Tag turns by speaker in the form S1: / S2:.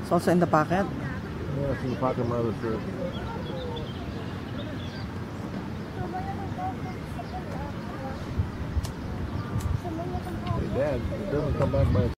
S1: It's also in the pocket?
S2: Yeah, it's in the pocket of my other shirt. Hey, Dad, it doesn't come back by